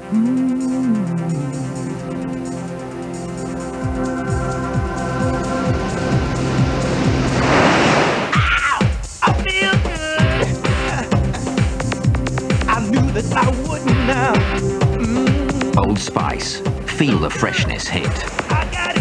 I feel good. I knew that I wouldn't now. Old Spice. Feel the freshness hit. I got it.